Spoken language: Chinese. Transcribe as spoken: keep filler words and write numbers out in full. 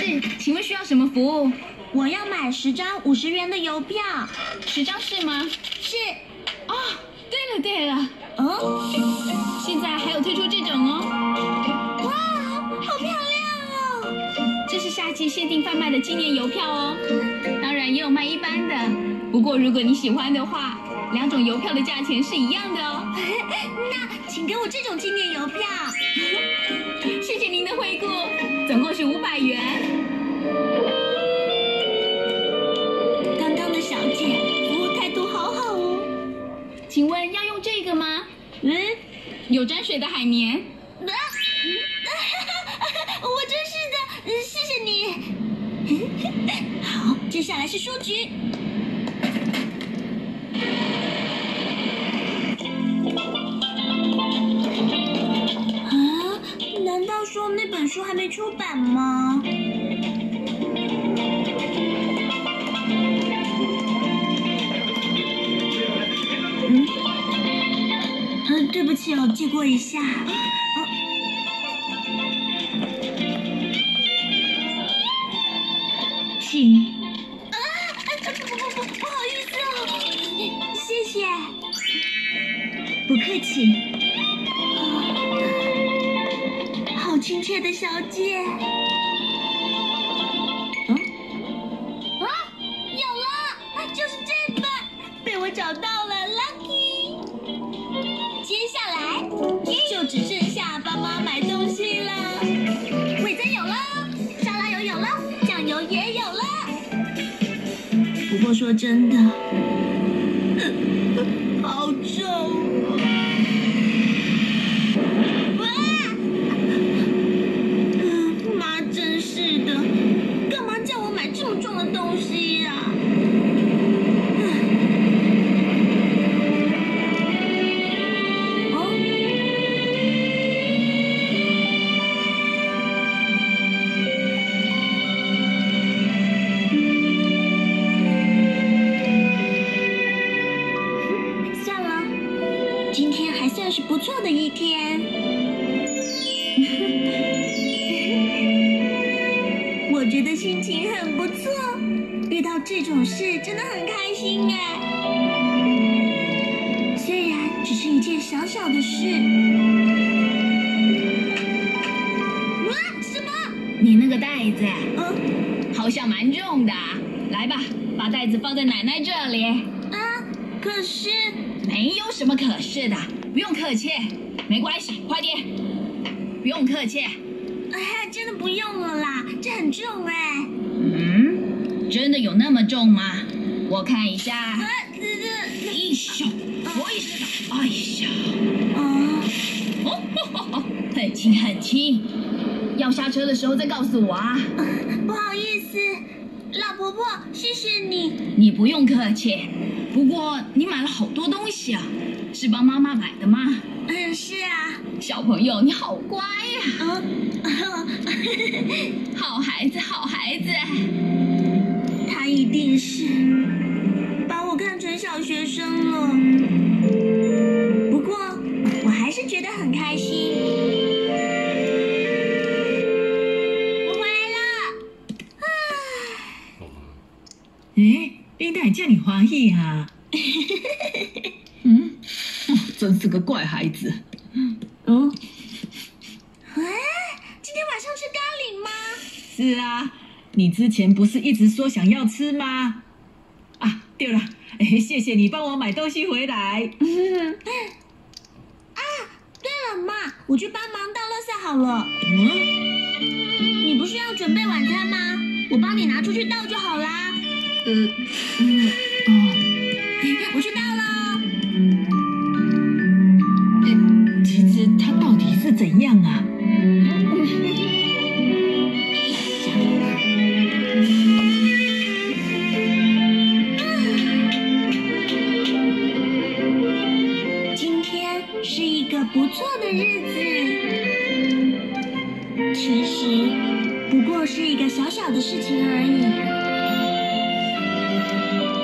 是，请问需要什么服务？ 我要买十张五十元的邮票。 十张是吗？ 是。 哦，对了对了， 哦， 现在还有推出这种哦。 哇，好漂亮哦！ 这是夏季限定贩卖的纪念邮票哦。当然也有卖一般的，不过如果你喜欢的话，两种邮票的价钱是一样的哦。 那请给我这种纪念邮票。 谢谢您的惠顾，总共是五百元。 刚刚的小姐服务态度好好哦。 请问要用这个吗？ 嗯， 有沾水的海绵。 啊，我真是的，谢谢你。好，接下来是书局。啊，难道说那本书还没出版吗？嗯，嗯，对不起哦，借过一下。哦，请。啊，不不不，不好意思哦，谢谢。不客气。好亲切的小姐。嗯，啊，有了，就是这本，被我找到了 ，lucky。接下来就只剩下帮忙买东西了。味增有了，沙拉油有了，酱油也有了。不过说真的，好重。妈真是的，干嘛叫我买这么重的东西呀？哦，算了，今天还算是不错的一天。我觉得心情很不错，遇到这种事真的很开心哎。虽然只是一件小小的事。啊，什么？ 你那个袋子， 嗯， 好像蛮重的。来吧，把袋子放在奶奶这里。 啊，可是没有什么可是的，不用客气，没关系，快点，不用客气。 哎，真的不用了啦，这很重哎。 嗯，真的有那么重吗？我看一下。 啊，这这， 哎呦，我也是。哎呀， 哦， 哦，呵呵呵，很轻很轻。要下车的时候再告诉我啊。 不好意思，老婆婆，谢谢你。 你不用客气。不过你买了好多东西啊，是帮妈妈买的吗？ 嗯，是啊。 小朋友，你好乖呀。 嗯， 好孩子，好孩子。 他一定是把我看成小学生了。不过我还是觉得很开心。我回来了。唉。 哎，领导叫你欢喜啊？ 嗯，哦，真是个怪孩子。 哦。哎，今天晚上吃咖喱吗？ 是啊，你之前不是一直说想要吃吗？啊，对了，哎，谢谢你帮我买东西回来。 嗯，啊，对了，妈，我去帮忙倒垃圾好了。 嗯， 你不是要准备晚餐吗？我帮你拿出去倒就好啦。 呃，嗯，哦， 我去倒了。 呃，其实他到底是怎样啊？ 今天是一个不错的日子，其实不过是一个小小的事情而已。